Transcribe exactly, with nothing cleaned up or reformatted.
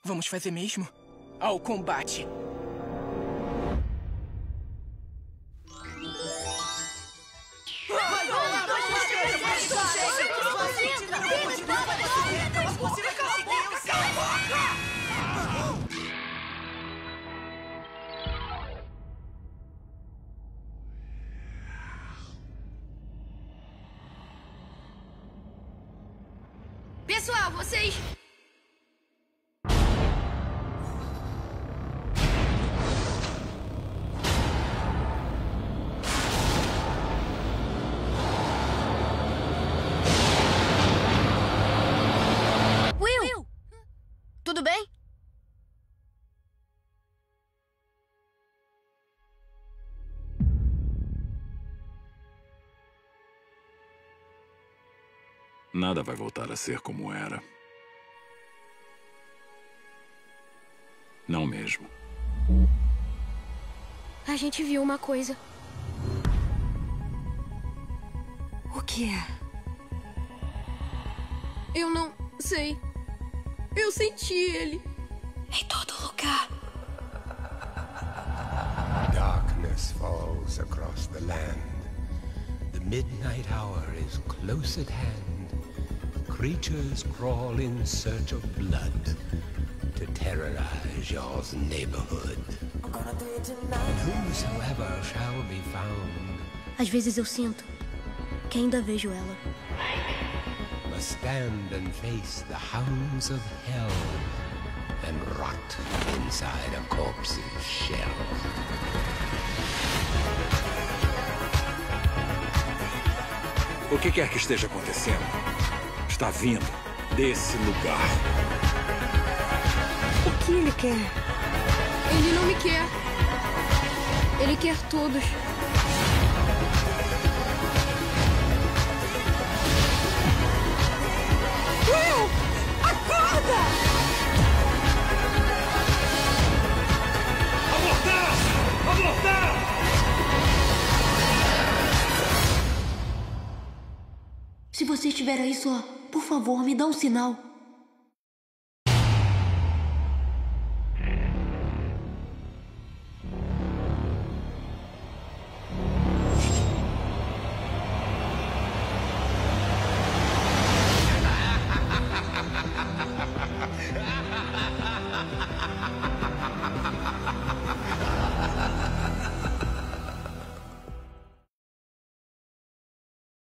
Vamos fazer mesmo? Ao combate! Pessoal, vocês... Will! Will! Tudo bem? Nada vai voltar a ser como era. Não mesmo. A gente viu uma coisa. O que é? Eu não sei. Eu senti ele. Em todo lugar. Darkness falls across the land. The midnight hour is close at hand. Creatures crawl in search of blood to terrorize y'all's neighborhood. And whosoever shall be found Às vezes eu sinto que ainda vejo ela. must stand and face the hounds of hell and rot inside a corpse's shell. O que quer que esteja acontecendo, está vindo desse lugar. O que ele quer? Ele não me quer. Ele quer todos. Will! Acorda! Abortar! Abortar! Se você estiver aí só, por favor, me dá um sinal.